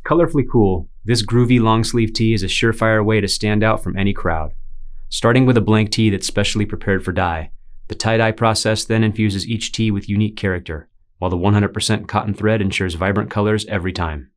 Colorfully cool, this groovy long sleeve tee is a surefire way to stand out from any crowd. Starting with a blank tee that's specially prepared for dye, the tie-dye process then infuses each tee with unique character, while the 100% cotton thread ensures vibrant colors every time.